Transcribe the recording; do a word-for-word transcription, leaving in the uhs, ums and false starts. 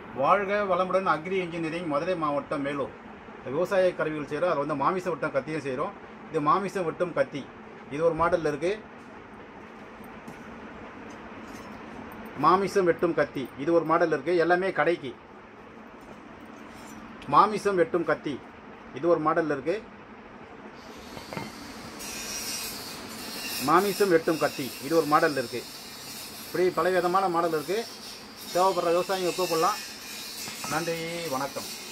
வாழ்க வளமுடன் agri engineering Madurai மாவட்டம் மேலூர் விவசாய கருவிகள் செய்கிறோம். அது வந்து மாமிசம் வெட்டும் கத்தியும் செய்கிறோம். இது மாமிசம் வெட்டும் கத்தி. இது ஒரு மாடலில் இருக்குது. மாமிசம் வெட்டும் கத்தி இது ஒரு மாடல் இருக்குது. எல்லாமே கடைக்கு. மாமிசம் வெட்டும் கத்தி இது ஒரு மாடலில் இருக்குது. மாமிசம் வெட்டும் கத்தி இது ஒரு மாடலில் இருக்குது. இப்படி பல விதமான மாடல் இருக்குது. தேவைப்படுற விவசாயிங்க கூப்பிடலாம். நன்றி, வணக்கம்.